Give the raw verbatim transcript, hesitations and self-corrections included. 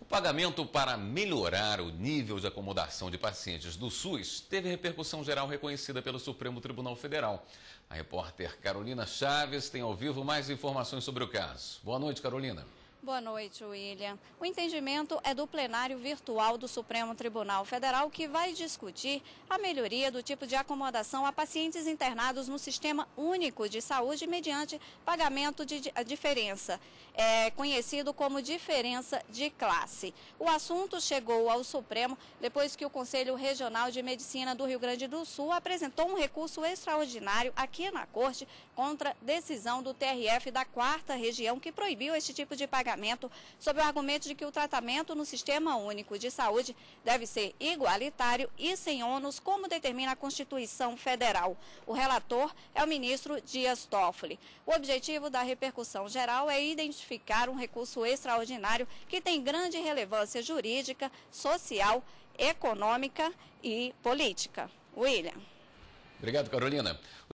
pagamento para melhorar o nível de acomodação de pacientes do SUS teve repercussão geral reconhecida pelo Supremo Tribunal Federal. A repórter Carolina Chaves tem ao vivo mais informações sobre o caso. Boa noite, Carolina. Boa noite, William. O entendimento é do plenário virtual do Supremo Tribunal Federal, que vai discutir a melhoria do tipo de acomodação a pacientes internados no Sistema Único de Saúde mediante pagamento de diferença, é conhecido como diferença de classe. O assunto chegou ao Supremo depois que o Conselho Regional de Medicina do Rio Grande do Sul apresentou um recurso extraordinário aqui na Corte contra decisão do T R F da quarta Região que proibiu este tipo de pagamento sob o argumento de que o tratamento no Sistema Único de Saúde deve ser igualitário e sem ônus, como determina a Constituição Federal. O relator é o ministro Dias Toffoli. O objetivo da repercussão geral é identificar um recurso extraordinário que tem grande relevância jurídica, social, econômica e política. William. Obrigado, Carolina.